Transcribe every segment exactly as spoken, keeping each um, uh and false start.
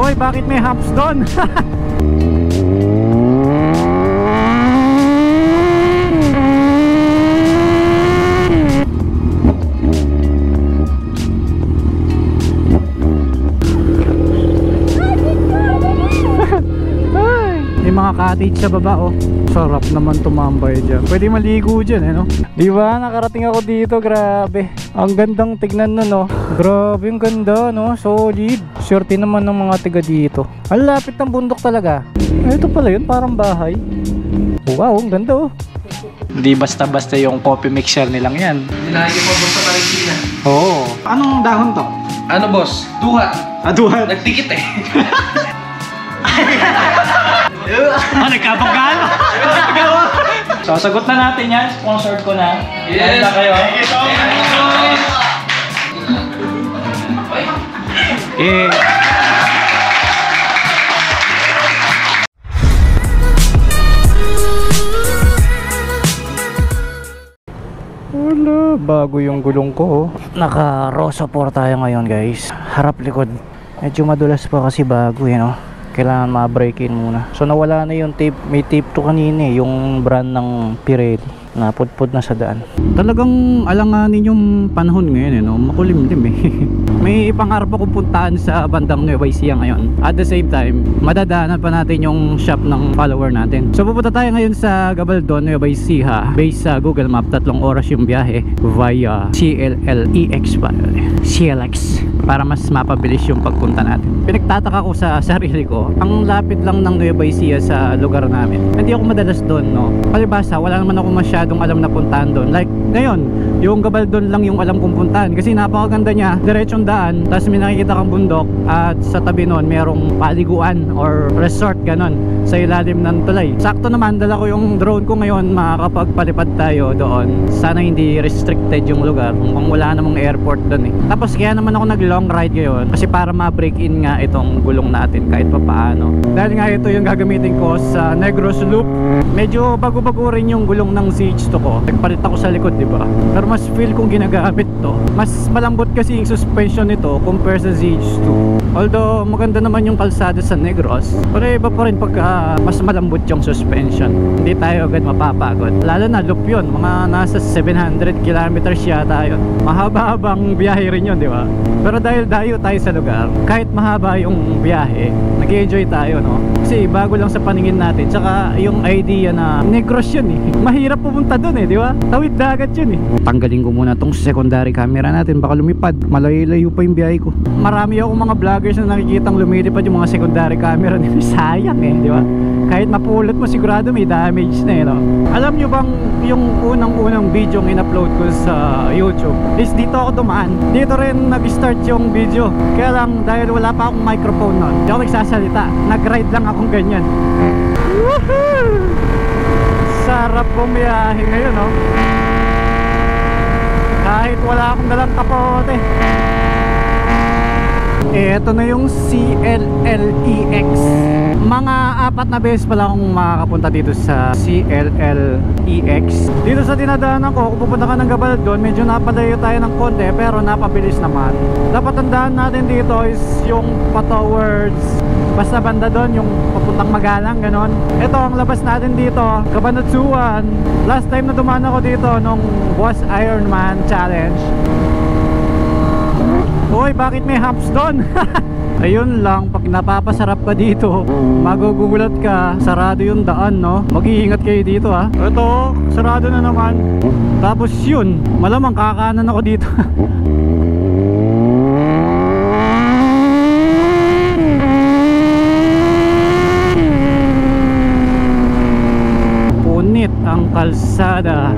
Hoy, bakit may humps doon? Mga cottage sa baba, oh. Sarap naman tumambay dyan. Pwede maligo dyan, eh, no? Diba? Nakarating ako dito. Grabe. Ang gandang tignan nun, no? Grabe yung ganda, no? Solid. Swerte naman ng mga tiga dito. Ang lapit ng bundok talaga. Ito pala yun, parang bahay. Wow, ang ganda, oh. Hindi basta-basta yung coffee mixer nilang yan. Nilagay mo boss sa Marikina. Oo. Anong dahon to? Ano boss? Duha. Ah, duha. Nagtikit eh. Ah, nagkabagalo. So, sagot na natin yan. Sponsored ko na. Yes. Na kayo. Eh. Wala, bago yung gulong ko. Naka Rosa four tayo ngayon, guys. Harap likod. Medyo madulas pa kasi bago, eh, no? Kailangan ma-break in muna. So nawala na yung tape. May tape to kanina, eh, yung brand ng Pirelli. Napudpud na sa daan. Talagang alanganin yung panahon ngayon, eh, no? Makulimlim, eh. May ipangarap akong puntaan sa bandang Nueva Ecija ngayon. At the same time, madadaanan pa natin yung shop ng follower natin. So pupunta tayo ngayon sa Gabaldon, Nueva Ecija. Based sa Google Map, tatlong oras yung biyahe via C L L E X pa. C L X. Para mas mapabilis yung pagpunta natin. Pinagtataka ko sa sarili ko, ang lapit lang ng Nueva Ecija sa lugar namin. Hindi ako madalas doon, no? Palibasa, wala naman ako masyadong alam na puntahan doon. Like ngayon, yung Gabaldon lang yung alam kong puntahan kasi napakaganda niya, diretsong daan, tapos may nakikita kang bundok at sa tabi nun merong paliguan or resort, ganon, sa ilalim ng tulay. Sakto naman, dala ko yung drone ko ngayon, makakapagpalipad tayo doon. Sana hindi restricted yung lugar, mukhang wala namang airport doon, eh. Tapos kaya naman ako nag long ride ngayon kasi para ma-break in nga itong gulong natin kahit pa paano. Dahil nga ito yung gagamitin ko sa Negros Loop. Medyo bago-bago rin yung gulong ng C H two ko. Nagpalit ako sa likod, di ba? Pero mas feel kong ginagamit to. Mas malambot kasi yung suspension nito compare sa Z H two. Although maganda naman yung kalsada sa Negros, pero iba pa rin pagka mas malambot yung suspension. Hindi tayo agad mapapagod. Lalo na loop yun, mga nasa seven hundred kilometers yata yun. Mahaba-habang biyahe rin yun, di ba? Pero dahil dayo tayo sa lugar, kahit mahaba yung biyahe, nag-enjoy tayo, no? Kasi bago lang sa paningin natin. Tsaka yung idea na Negros yun, eh. Mahirap pumunta dun, eh, di ba? Tawid dagat yun, eh. Tanggalin ko muna tong secondary camera natin, baka lumipad. Malayo-layo pa yung biyahe ko. Marami ako mga vloggers na nakikitang lumilipad yung mga secondary camera nila. Sayang, eh, di ba? Kahit mapulot mo, sigurado may damage na, eh, no? Alam nyo bang yung unang-unang video yung in-upload ko sa YouTube is dito ako dumaan. Dito rin nag-start yung video. Kaya lang dahil wala pa akong microphone nun, hindi ako nagsasalita. Nag-ride lang akong ganyan. Woohoo! Sarap bumiyahe ngayon, no? Kahit wala akong dalang kapote. Ito na yung C L L E X. Mga apat na beses pala akong makakapunta dito sa C L L E X. Dito sa dinadaanan ko, kung pupunta ka ng Gabaldon, medyo napadayo tayo ng konti pero napabilis naman. Dapat tandaan natin dito is yung pa towards basta banda doon, yung papuntang Magalang, ganon. Ito ang labas natin dito, Cabanatuan. Last time na dumaan ako dito nung Boss Ironman Challenge. Hoy, bakit may humps doon? Ayun lang, pag napapasarap ka dito, magugulat ka, sarado yung daan, no? Mag-iingat kayo dito, ha? Ito, sarado na naman. Tapos yun, malamang kakanan ako dito. Punit ang kalsada.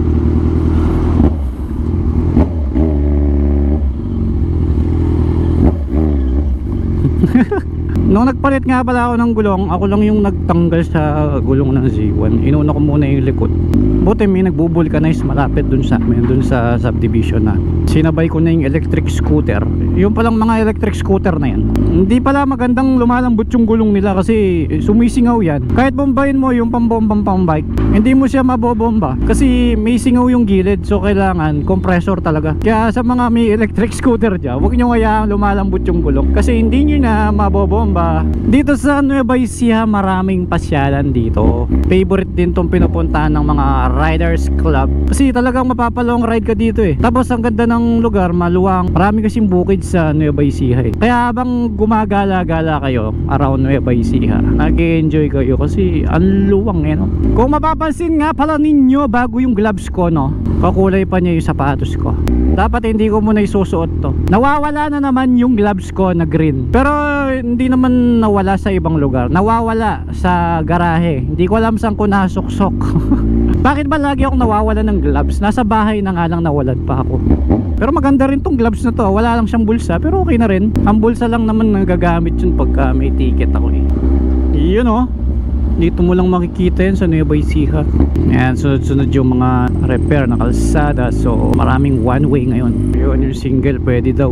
Nung nagpalit nga pala ako ng gulong, ako lang yung nagtanggal sa gulong ng Z one. Inuna ko muna yung likod. Buti may nagbo-vulcanize malapit dun sa amin, dun sa subdivision na. sinabay ko na yung electric scooter. Yung palang mga electric scooter na yan, hindi pala magandang lumalambot yung gulong nila kasi sumisingaw yan. Kahit bombahin mo yung pambombang pambike, hindi mo siya mabobomba kasi may singaw yung gilid. So kailangan compressor talaga. Kaya sa mga may electric scooter dyan, huwag nyo hayaang lumalambot yung gulong kasi hindi nyo na mabobomba. Dito sa Nueva Ecija, maraming pasyalan dito. Favorite din tong pinupuntahan ng mga riders club kasi talagang mapapalong ride ka dito eh. Tapos ang ganda ng lugar, maluwang. Marami kasing bukid sa Nueva Ecija eh. Kaya habang gumagala-gala kayo around Nueva Ecija, nag-enjoy kayo kasi ang luwang eh, no? Kung mapapansin nga pala ninyo, bago yung gloves ko, no, kakulay pa niya yung sapatos ko. Dapat hindi ko muna isusuot to. Nawawala na naman yung gloves ko na green, pero hindi naman nawala sa ibang lugar. Nawawala sa garahe. Hindi ko alam saan ko nasuksok. Bakit ba lagi akong nawawala ng gloves? Nasa bahay na nga lang nawalan pa ako. Pero maganda rin tong gloves na to. Wala lang siyang bulsa, pero okay na rin. Ang bulsa lang naman nagagamit yun pagka may ticket ako eh. Yun oh. Dito mo lang makikita yan sa Nueva Ecija. Ayan, sunod-sunod yung mga repair na kalsada. So maraming one way ngayon. Yun yung single, pwede daw.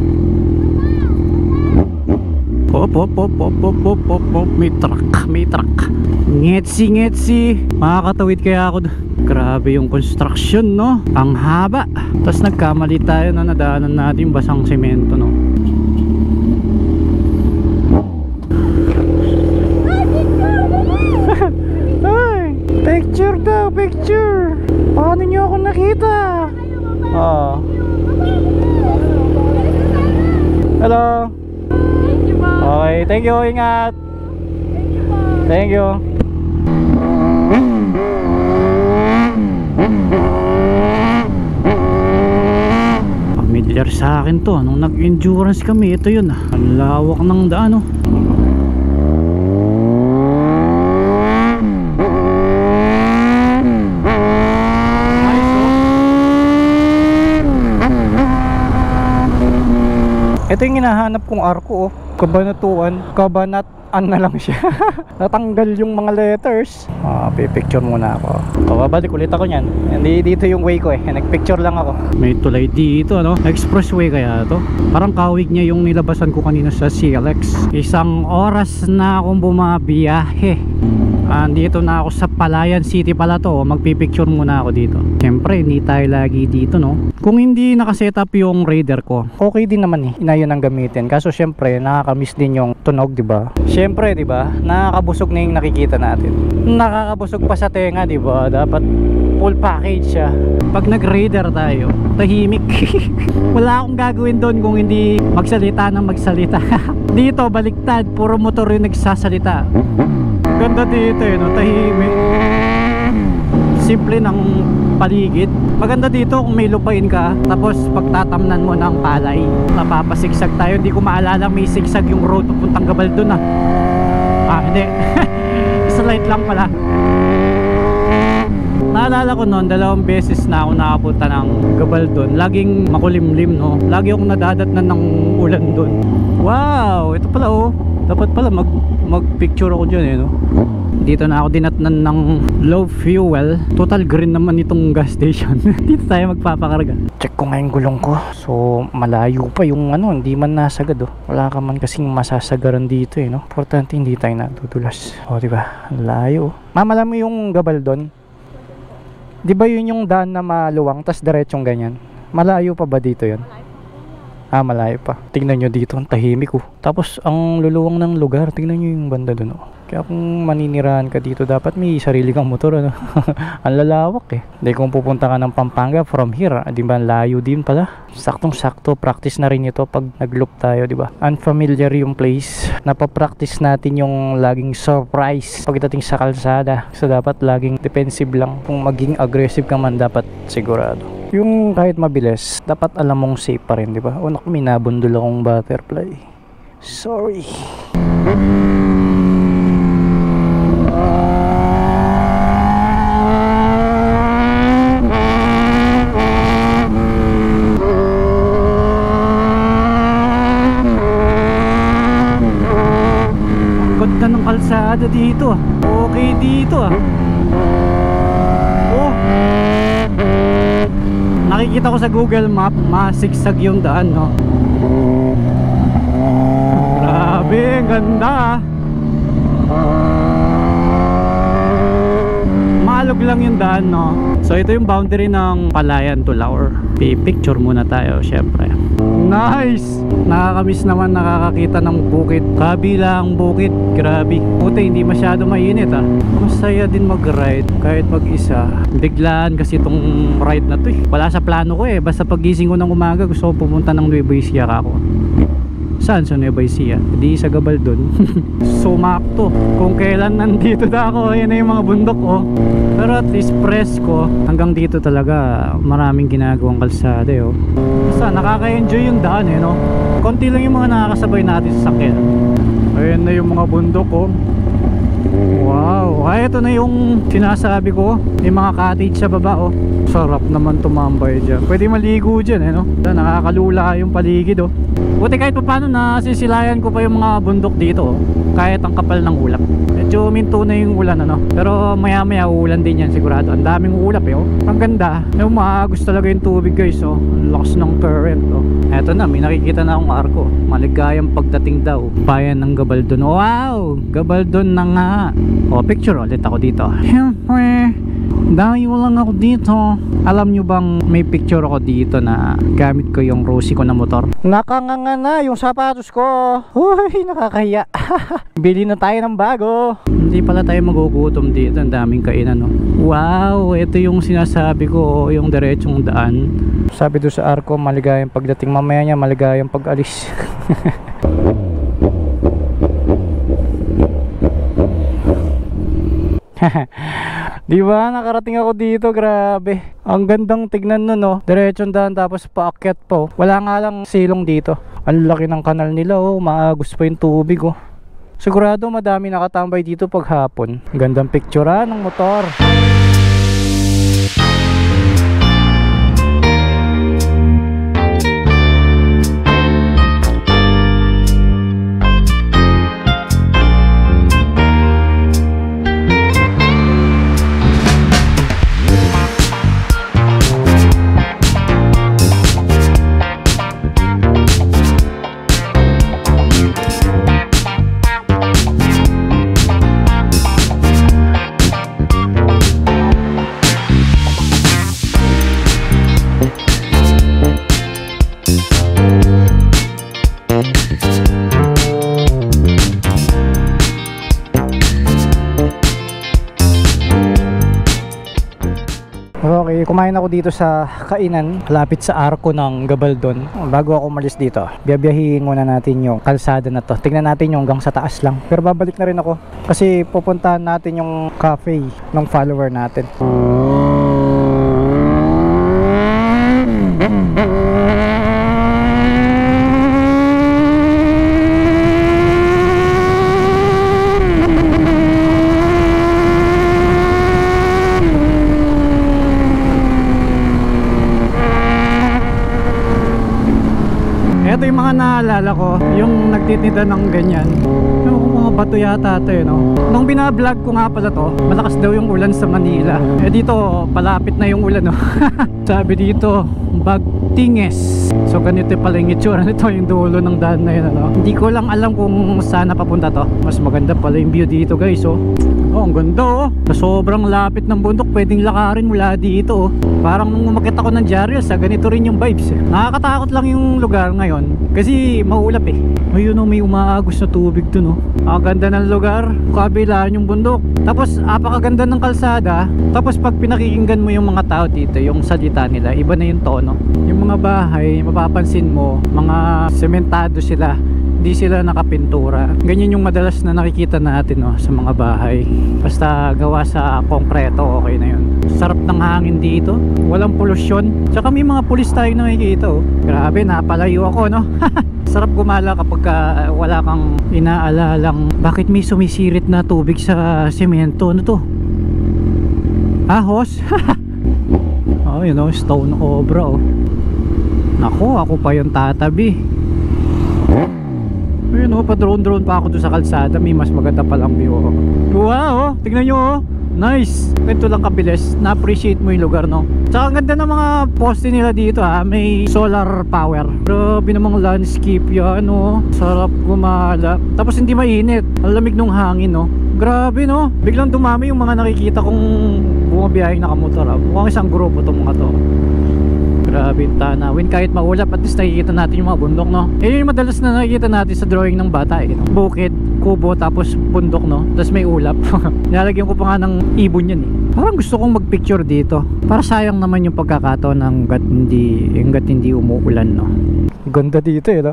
Hop hop hop hop hop hop hop hop. May truck, may truck. Ngetsi ngetsi. Makakatawid kaya ako. Grabe yung construction, no? Ang haba. Tapos nagkamali tayo na nadaanan natin basang semento, no? Ay, picture daw, picture. Paano nyo ako nakita? Oh. Hello. Okay, thank you, ingat. Thank you. Familiar sa akin to. Nung nag-endurance kami, ito yun. Ang lawak ng daan, oh. Ito yung hinahanap kong arko, oh. Kabanatuan, kabanat-an na lang siya. Natanggal yung mga letters. Ah, pipicture muna ako. O, babalik ulit ako nyan. Hindi dito yung way ko eh. Nagpicture lang ako. May tulay dito, ano? Expressway kaya to? Parang kawig niya yung nilabasan ko kanina sa C L X. Isang oras na akong bumabiyahe. Andito na ako sa Palayan City pala to. Magpipicture muna ako dito. Siyempre hindi tayo lagi dito, no? Kung hindi nakasetup yung radar ko, okay din naman eh, inayon ang gamitin. Kaso siyempre nakakamiss din yung tunog, di ba? Siyempre, di ba? Nakakabusog na yung nakikita natin. Nakakabusog pa sa tenga, di ba? Dapat full package siya. Pag nag-radar tayo, tahimik. Wala akong gagawin doon kung hindi magsalita ng magsalita. Dito baliktad, puro motor yung nagsasalita. Ganda dito eh, no? Tahimik. Simple ng paligid. Maganda dito kung may lupain ka, tapos pagtatamnan mo ng palay, napapasigsag tayo. Hindi ko maalala may sigsag yung road papuntang Gabaldon, ah. Ah, hindi. Slight lang pala. Naalala ko noon, dalawang beses na ako nakapunta ng Gabaldon. Laging makulimlim, no? Lagi akong nadadatnan ng ulan doon. Wow, ito pala, oh. Dapat pala mag mag-picture ako dyan, eh, no? Dito na ako dinatnan ng low fuel. Total green naman itong gas station. Dito tayo magpapakarga. Check ko nga yung gulong ko. So malayo pa yung ano, hindi man nasagad, oh. Wala ka man kasing masasagaran dito, eh, no? Importante hindi tayo natutulas. O, diba? Layo. Mamala mo yung Gabaldon. Di ba yun yung daan na maluwang tas diretsong ganyan? Malayo pa ba dito yun? Ah, malayo pa. Tingnan nyo dito, ang tahimik, oh. Tapos ang luluwang ng lugar. Tingnan nyo yung banda dun, oh. Kaya kung maninirahan ka dito, dapat may sarili kang motor, ano? Ang lalawak eh. Hindi, kung pupunta ka ng Pampanga from here, di ba layo din pala? Saktong sakto, practice na rin ito pag nag-loop tayo, di ba? Unfamiliar yung place. Napapractice natin yung laging surprise pagdating sa kalsada. So dapat laging defensive lang. Kung maging aggressive ka man, dapat sigurado. Yung kahit mabilis, dapat alam mong safe pa rin, di ba? O naku, may nabundol akong butterfly. Sorry. Ganda ng kalsada dito, ah. Okay dito, ah. Oh, nakikita ko sa Google Map, masigsag yung daan, no? Grabe, ang ganda. Maalog lang yung daan, no? So ito yung boundary ng Palayan to Laur. Pipicture muna tayo, syempre. Nice! Nakakamiss naman nakakakita ng bukid. Kabilang bukid, grabe. Puti, hindi masyado mainit, ah. Masaya din mag-ride kahit mag-isa. Biglaan kasi itong ride na to, eh. Wala sa plano ko, eh. Basta pagising ko ng umaga, gusto ko pumunta ng Nueva Ecija ako. Saan sa Nueva Ecija? Di sa Gabaldon. Sumakto. Kung kailan nandito na ako, ayan na yung mga bundok, oh. Pero at least presko. Hanggang dito talaga maraming ginagawang kalsada, eh, oh. Basta nakaka-enjoy yung daan, eh, no? Konti lang yung mga nakakasabay natin sa sakyan. Ayan na yung mga bundok, oh. Wow. Ay, ito na yung sinasabi ko. May mga cottage sa baba, oh. Sarap naman tumambay dyan. Pwede maligo dyan, eh, no? Nakakalula yung paligid, oh. Buti kahit pa paano nasisilayan ko pa yung mga bundok dito, oh. Kahit ang kapal ng ulap. Medyo minto na yung ulan, ano. Pero maya maya uulan din yan sigurado. Ang daming ulap, eh, oh. Ang ganda. Yung maagos talaga yung tubig, guys, oh. Ang lakas ng current, oh. Eto na, may nakikita na akong arko. Maligayang pagdating daw. Bayan ng Gabaldon. Wow! Gabaldon na nga. O, picture ulit ako dito. Siyempre, dayo lang ako dito. Alam nyo bang may picture ako dito na gamit ko yung Rosie ko na motor? Nakanganga na yung sapatos ko. Uy, nakakahiya. Bili na tayo ng bago. Hindi pala tayo magugutom dito. Ang daming kainan, no? Wow, ito yung sinasabi ko, yung diretsong daan. Sabi doon sa arko, maligayang pagdating. Mamaya niya, maligayang pag-alis. Di ba? Nakarating ako dito, grabe. Ang gandang tignan nun, no? Diretsong daan tapos paakyat po. Wala nga lang silong dito. Ang laki ng kanal nila, oh. Maagos pa yung tubig, oh. Sigurado madami nakatambay dito pag hapon. Gandang picture ng motor. Okay, kumain ako dito sa kainan lapit sa arko ng Gabaldon. Bago ako umalis dito, biyabiyahin muna natin yung kalsada na to. Tingnan natin yung hanggang sa taas lang. Pero babalik na rin ako kasi pupuntahan natin yung cafe ng follower natin. Ito yung mga naalala ko, yung nagtitinda ng ganyan. Yung mga bato yata ito, eh, no? Nung binablog ko nga pala to, malakas daw yung ulan sa Manila. Eh dito, palapit na yung ulan, no? Sabi dito, Bagtinges. So ganito pala yung itsura nito, yung dulo ng daan na yun, ano? Hindi ko lang alam kung saan napapunta to. Mas maganda pala yung view dito, guys, oh. Oh, ang ganda, oh. Sa sobrang lapit ng bundok, pwedeng lakarin mula dito, oh. Parang nung umakit ako ng Jariel, sa ganito rin yung vibes, eh. Nakakatakot lang yung lugar ngayon kasi maulap, eh. Ayun, oh, may umaagos na tubig dun, oh. Ang ganda ng lugar, kabilaan yung bundok. Tapos apakaganda ng kalsada. Tapos pag pinakikinggan mo yung mga tao dito, yung salita nila, iba na yung tono. Yung mga bahay, mapapansin mo, mga sementado sila, hindi sila nakapintura. Ganyan yung madalas na nakikita natin, no, sa mga bahay. Basta gawa sa konkreto, okay na yun. Sarap ng hangin dito, walang polusyon. Tsaka may mga pulis tayo nakikita, oh. Grabe, napalayo ako, no? Sarap gumala kapag uh, wala kang inaalalang bakit may sumisirit na tubig sa semento. Ano to? Ahos? Oh, you know, stone cobra, oh. Naku, ako pa yung tatabi. Ayun, oh, pa drone drone pa ako doon sa kalsada. May mas maganda palang view, oh. Wow, oh, tignan nyo, oh. Nice! Ito lang kabilis. Na-appreciate mo yung lugar, no? Tsaka ang ganda ng mga poste nila dito, ha. May solar power. Grabe namang landscape yan, no? Sarap gumala. Tapos hindi mainit. Ang lamig ng hangin, no? Grabe, no? Biglang dumami yung mga nakikita kong bumabiyaheng nakamotor, ha. Mukhang isang grupo itong mga to. Grabe yung tanawin. Kahit maulap, at least nakikita natin yung mga bundok, no? Eh, yun yung madalas na nakikita natin sa drawing ng bata, eh, no? Bukid, kubo, tapos bundok, no? Tapos may ulap. Nilalagyan ko pa nga ng ibon yan, eh. Parang gusto kong magpicture dito. Para sayang naman yung pagkakataon hanggat hindi, hanggat hindi umuulan, no? Ganda dito, eh, no?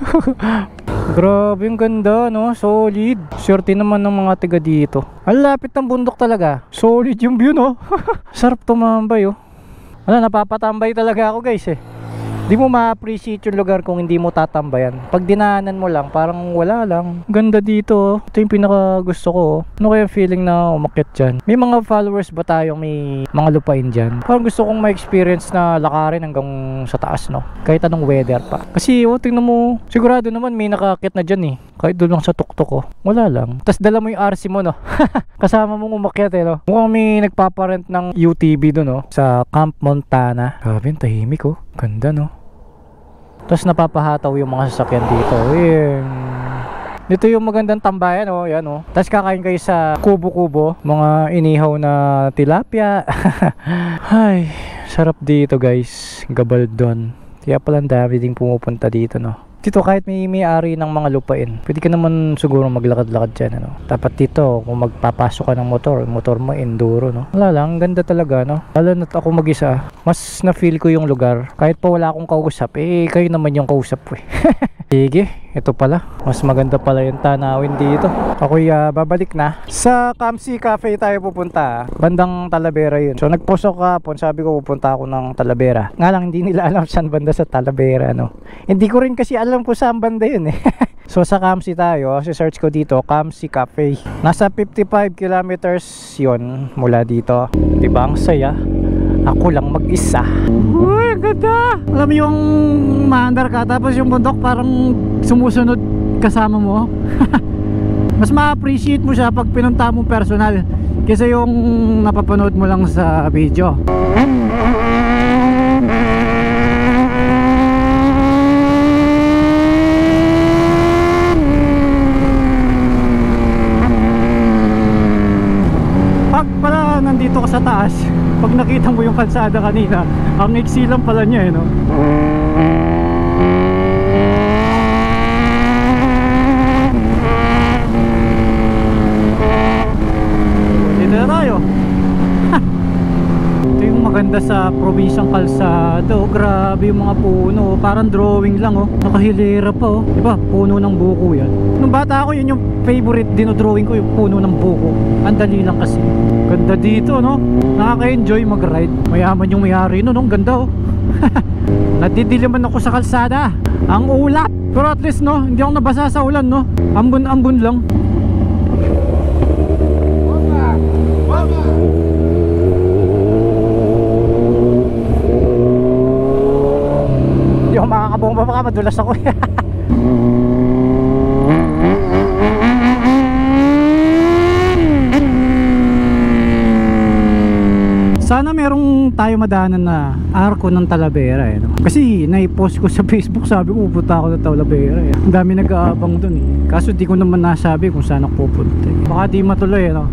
Grabe yung ganda, no? Solid. Swerte naman ng mga tiga dito. Ang lapit ng bundok talaga. Solid yung view, no? Sarap tumambay, oh. Ano, napapatambay talaga ako, guys, eh. Di mo ma-appreciate yung lugar kung hindi mo tatambayan. Pag dinaanan mo lang, parang wala lang. Ganda dito. Ito yung pinaka gusto ko. Ano kaya feeling na umakyat dyan? May mga followers ba tayong may mga lupain dyan? Parang gusto kong ma-experience na lakarin hanggang sa taas, no? Kahit anong weather pa. Kasi, oh, tingnan mo, sigurado naman may nakakit na dyan, eh. Kahit doon lang sa tuktok ko. Wala lang. Tapos dala mo yung R C mo, no? Kasama mong umakyat, eh, no? Mukhang may nagpaparent ng U T V doon, no? Sa Camp Montana. Grabe, tahimik, oh. Ganda, no? Tapos napapahataw yung mga sasakyan dito. Ayan. Dito yung magandang tambayan, oh. Yan, oh. Tapos kakain kayo sa kubo-kubo. Mga inihaw na tilapia. Ay, sarap dito, guys. Gabaldon. Kaya pala ang dami ding pumupunta dito, no? Dito kahit may may-ari ng mga lupain, pwede ka naman siguro maglakad-lakad dyan, ano? Dapat dito kung magpapasok ka ng motor, motor mo enduro, no? Wala lang, ganda talaga, no? Lalo na't ako mag-isa, mas na-feel ko yung lugar. Kahit pa wala akong kausap, eh kayo naman yung kausap ko, eh. Sige, ito pala. Mas maganda pala yung tanawin dito. Ako'y uh, babalik na. Sa Kamsi Cafe tayo pupunta. Bandang Talavera yun. So nagpost ako kahapon, sabi ko pupunta ako ng Talavera. Nga lang hindi nila alam saan banda sa Talavera, no? Hindi ko rin kasi alam kung saan banda yun, eh. So sa Kamsi tayo, si-search ko dito, Kamsi Cafe. Nasa fifty-five kilometers yun mula dito. Diba ang saya? Ako lang mag-isa. Uy, ganda! Alam mo yung maandar ka, tapos yung bundok parang sumusunod kasama mo. Mas ma-appreciate mo siya pag pinunta mo personal kaysa yung napapanood mo lang sa video. Pag pala nandito ka sa taas, pag nakita mo yung kalsada kanina, ang iksi lang pala niya, eh, no? Dito na tayo. Ito yung maganda sa probinsyang kalsada, oh. Grabe yung mga puno, parang drawing lang, oh. Nakahilera pa, oh. Diba? Puno ng buko yan. Nung bata ako, yun yung favorite dinodrawing ko, yung puno ng buko. Ang dali lang kasi. Ganda dito, no? Nakaka-enjoy mag-ride. Mayaman yung may-ari, no? Ang ganda, oh. Nadidiliman ako sa kalsada. Ang ulap. Pero at least, no? Hindi ako nabasa sa ulan, no? Ambon-ambon lang. Hindi ako makakabomba, baka madulas ako. Sana merong tayo madaanan na arko ng Talavera, eh, no? Kasi nai-post ko sa Facebook, sabi ko pupunta ako sa Talavera, eh. Ang dami nag-aabang dun, eh. Kaso di ko naman nasabi kung saan ako pupunta, eh. Baka di matuloy, eh, no?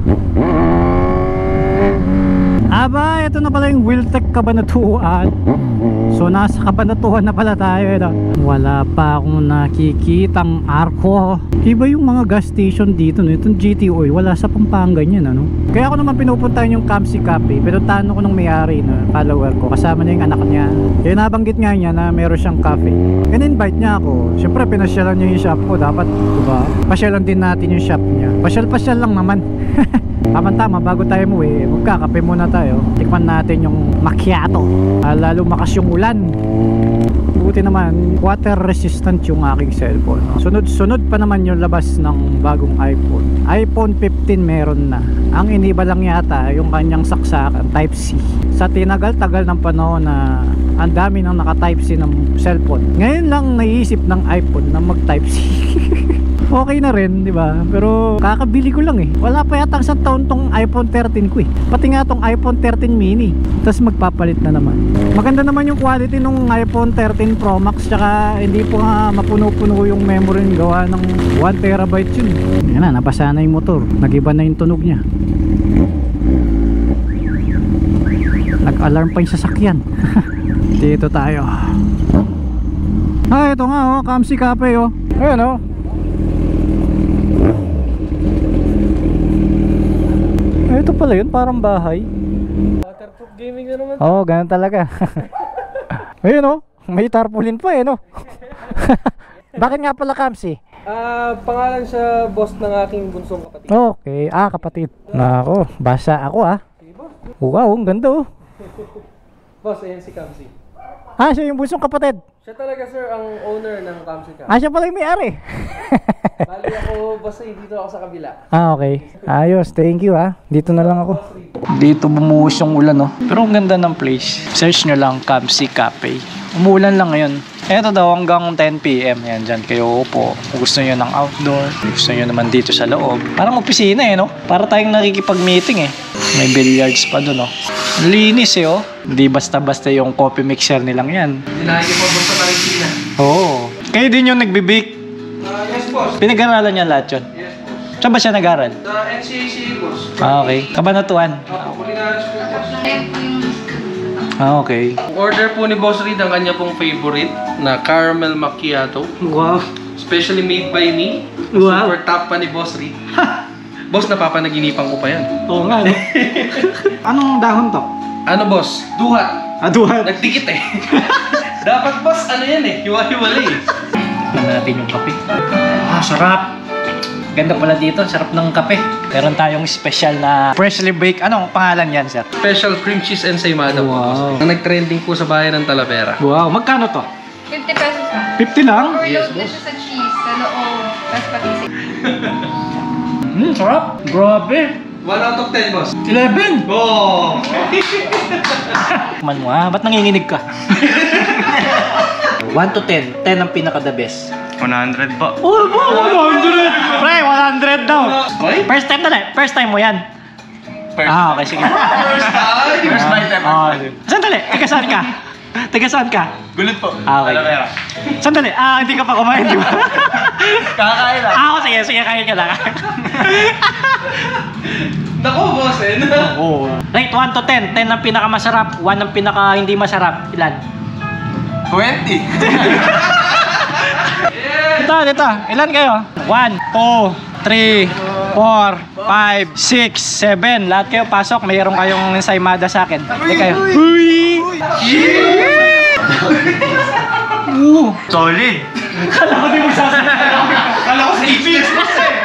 Aba, ito na pala yung Wiltec Cabanatuan. So nasa Cabanatuan na pala tayo, eh, no? Wala pa akong nakikitang arko. Iba yung mga gas station dito, no? Itong G T Oil, wala sa Pampanga yan, ano? Kaya ako naman pinupuntahan yung Kamsi Cafe. Pinuntahan ako ng may-ari na follower ko, kasama na yung anak niya. Kaya nabanggit nga niya na meron siyang cafe. In-invite niya ako. Siyempre pinasyalan niya yung shop ko. Dapat, diba? Pasyalan din natin yung shop niya. Pasyal-pasyal lang naman. Tama-tama, bago tayo mo, eh, magkakape muna tayo. Tikman natin yung macchiato. Ah, lalo makas yung ulan. Buti naman, water resistant yung aking cellphone. Sunod-sunod pa naman yung labas ng bagong iPhone. iPhone fifteen meron na. Ang iniba lang yata yung kanyang saksakan, Type C. Sa tinagal-tagal ng panahon na ang dami nang naka-Type C ng cellphone, ngayon lang naisip ng iPhone na mag-Type C. okay na rin, di ba? Pero kakabili ko lang eh. Wala pa yata sa taon tong iPhone thirteen ko eh. Pati nga tong iPhone thirteen mini. Tapos magpapalit na naman. Maganda naman yung quality nung iPhone thirteen Pro Max, tsaka hindi po nga mapuno-puno yung memory ng gawa ng one terabyte yun. Yan na, nabasa na yung motor. Nag-iba na yung tunog niya. Nag-alarm pa yung sasakyan. Dito tayo. Ah, ito nga oh, Kamsi Cafe oh. Ayan oh. Ito pala yun, parang bahay. Waterproof gaming na naman. Oo, oh, ganun talaga. Ayun oh, may tarpaulin pa eh no. Bakit nga pala Kamsi? Ah, pangalan siya boss ng aking bunsong kapatid. Okay, ah kapatid. Nako, basa ako ah. Wow, ang ganda oh. Boss, ayan si Kamsi. Ah, siya yung bunsong kapatid. Siya talaga sir ang owner ng Kamsi Cafe. Ah, siya pala yung may-ari. Bali ako, boss, eh, dito ako sa kabila. Ah, okay. Ayos, thank you ah. Dito na lang ako. Dito bumuhos yung ulan no. Pero ang ganda ng place. Search nyo lang Kamsi Cafe. Umuulan lang ngayon. Eto daw hanggang ten p m Yan, dyan kayo upo. Kung gusto nyo ng outdoor, kung gusto nyo naman dito sa loob. Parang opisina eh no. Para tayong nakikipag-meeting eh. May billiards pa dun no. Linis eh oh. Hindi basta-basta yung coffee mixer nilang yan. Dinahagi po boss sa Marikina. Oo. Kayo din yung nagbe-bake. Ah, yes boss. Pinag-aralan niya lahat yun. Yes boss. Saan ba siya nag-aral? Sa N C A C boss. Ah, okay. Kabanatuan. Ah, culinary school boss. Ah, okay. Order po ni Boss Reed ang kanya pong favorite na caramel macchiato. Wow. Specially made by me. Wow. Super top pa ni Boss Reed. Boss, napapanaginipan ko pa yan. Oo nga, no? Anong dahon to? Ano boss? Duhat. Aduhan. Nagdikit eh. Dapat boss, ano yan eh? Hiwa-hiwalay eh. Tignan natin yung kape. Ah, sarap. Ganda pala dito, sarap ng kape. Meron tayong special na freshly baked. Anong pangalan yan, sir? Special cream cheese ensaymada po. Wow. boss. Ang nag-trending po sa bayan ng Talavera. Wow, magkano to? fifty pesos lang. fifty lang? Yes, Overload na siya sa cheese, sa loob, tapos pati sa... Hmm, sarap. Grabe. one out of ten, boss. eleven. Oh! Man mo ah, ba't nanginginig ka? one to ten. ten ang pinaka-the best. one hundred po. Oh, one hundred! Pre, one hundred daw. Ay? First time na lang. First time mo yan. First. Ah, okay, sige. First time! First time ever. Ah, sandali, taga saan ka? Taga saan ka? Gulit po. Ah, okay. Talavera. Sandali, ah, hindi ka pa kumain, di ba? Kakakain lang. Ah, sige, sige, kain ka lang. Naku, boss eh. Oo. Rate one to ten. ten ang pinakamasarap, one ang pinaka hindi masarap. Ilan? twenty. Dito, dito. Ilan kayo? one, two, three, four, five, six, seven. Lahat kayo pasok. Mayroon kayong ensaymada sa akin. Hindi kayo. Uy! Uh! Solid. Kala ko di mo sasabihin. Kala ko sa ipis, boss eh.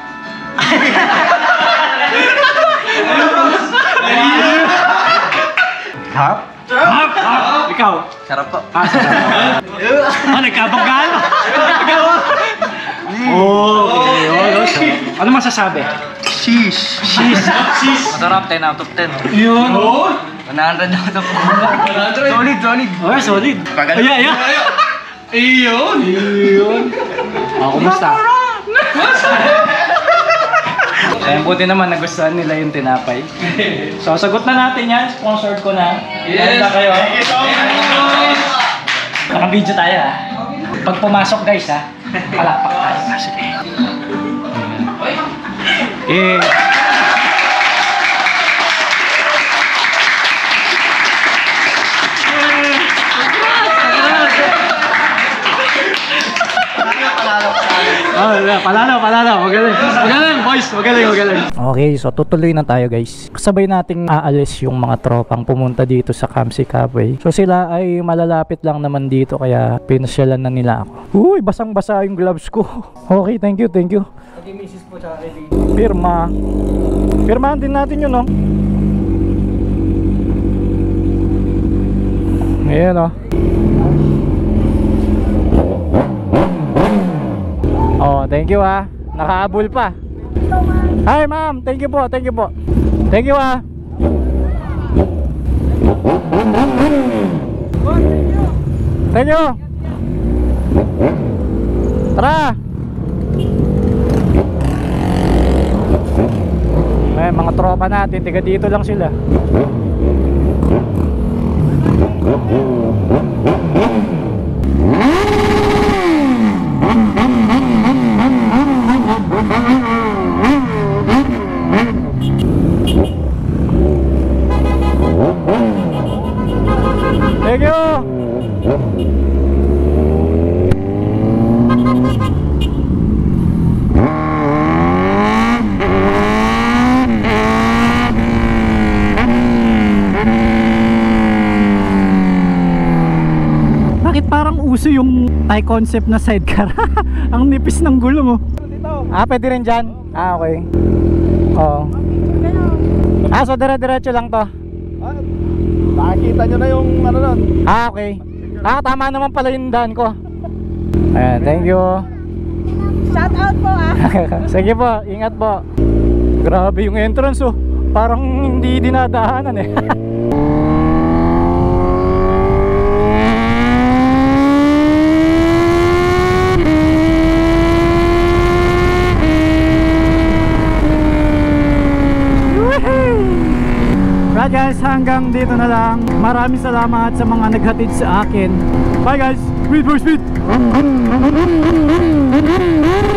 Hap? Hap! Hap! Ikaw? Sarap po. Ah, sarap. Ah, nagkabanggaan. Ikaw ah. Oh, okay. Oh, sarap. Ano masasabi? Sheesh. Cheese. Cheese. Masarap, ten out of ten. Yun. Oh! one hundred out of one hundred. Solid, solid. Oh, solid. Pagano? Ay, ay, ay. Iyon! Yun. Oh, kumusta? Sayang buti naman nagustuhan nila yung tinapay. So, sagot na natin yan. Sponsored ko na. Yes! Ano na kayo? Thank you so much! Naka-video tayo ah. Pag pumasok guys ha, palakpak tayo. Ah, sige. Eh. Oh, palalo, palalo. Magaling. Magaling, boys. Magaling, magaling. Okay, so tutuloy na tayo, guys. Kasabay nating aalis yung mga tropang pumunta dito sa Kamsi Cafe. So sila ay malalapit lang naman dito kaya pinasyalan na nila ako. Uy, basang-basa yung gloves ko. Okay, thank you, thank you. Pati misis po tsaka kay baby. Pirma. Pirmahan din natin yun, no? Ayan, oh. Oh, thank you ah. Nakaabol pa. Hi ma'am, thank you po, thank you po. Thank you ah. Thank you. Tara. Ay, mga tropa natin, tiga dito lang sila. Thank you. Bakit parang uso yung Thai concept na sidecar? Ang nipis ng gulong mo. Ah, pwede rin dyan? Ah, okay. Oo. Ah, so dire-diretso lang to? Nakikita nyo na yung ano nun. Ah, okay. Ah, tama naman pala yung daan ko. Ayan, thank you. Shout out po ah. Sige po, ingat po. Grabe yung entrance oh. Parang hindi dinadaanan eh. Right guys, hanggang dito na lang. Maraming salamat sa mga naghatid sa akin. Bye guys. Speed for speed.